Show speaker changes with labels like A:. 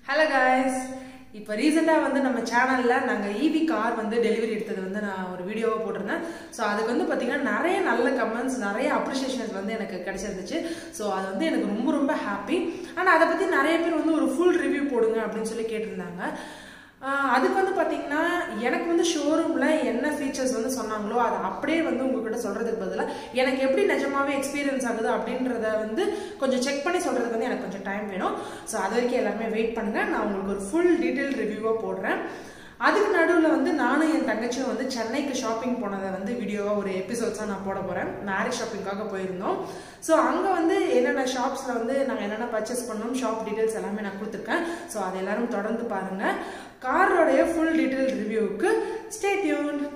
A: Hello guys, இப்போ ரீசெண்டா வந்து நம்ம சேனல்ல நாங்க ஈவி கார் வந்து டெலிவரி எடுத்தது வந்து நான் ஒரு வீடியோவா போட்டுருந்தேன். சோ அதுக்கு வந்து பாத்தீங்கன்னா நிறைய நல்ல கமெண்ட்ஸ், நிறைய அப்ரிசியேஷன்ஸ் வந்து எனக்கு கிடைச்சிருந்துச்சு. சோ அது வந்து எனக்கு ரொம்ப ஹாப்பி. ஆனா அத பத்தி நிறைய பேர் வந்து ஒரு ஃபுல் ரிவ்யூ போடுங்க அப்படினு சொல்லி கேட்டிருந்தாங்க. அதுக்கு வந்து பாத்தீங்கன்னா எனக்கு வந்து ஷோரூம்ல என்ன ஃபீச்சர்ஸ் வந்து சொன்னாங்களோ அதை அப்படியே வந்து உங்ககிட்ட சொல்றதுக்கு பதிலா எனக்கு எப்படி நிஜமாவே எக்ஸ்பீரியன்ஸ் ஆகுது அப்படின்றத வந்து கொஞ்சம் செக் பண்ணி சொல்றதுக்கு வந்து எனக்கு கொஞ்சம் டைம் வேணும். ஸோ அது வரைக்கும் எல்லாருமே வெயிட் பண்ணுங்க. நான் உங்களுக்கு ஒரு ஃபுல் டீட்டெயில் ரிவ்யூவா போடுறேன். அதுக்கு நடுவில் வந்து நானும் என் தங்கச்சியும் வந்து சென்னைக்கு ஷாப்பிங் போனதை வந்து வீடியோவாக ஒரு எபிசோட்ஸாக நான் போட போகிறேன். மேரேஜ் ஷாப்பிங்காக போயிருந்தோம். ஸோ அங்கே வந்து என்னென்ன ஷாப்ஸில் வந்து நாங்கள் என்னென்ன பர்ச்சேஸ் பண்ணோம், ஷாப் டீட்டெயில்ஸ் எல்லாமே நான் கொடுத்துருக்கேன். ஸோ அதை எல்லாரும் தொடர்ந்து பாருங்கள். காரோடைய ஃபுல் டீட்டெயில் ரிவ்யூவுக்கு ஸ்டே டியூன்ட்.